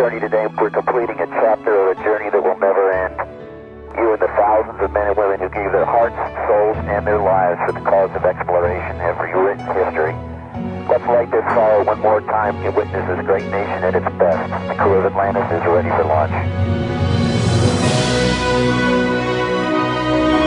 journey today. We're completing a chapter of a journey that will never end. You and the thousands of men and women who gave their hearts, souls, and their lives for the cause of exploration have rewritten history. Let's light this fire one more time and witness this great nation at its best. The crew of Atlantis is ready for launch.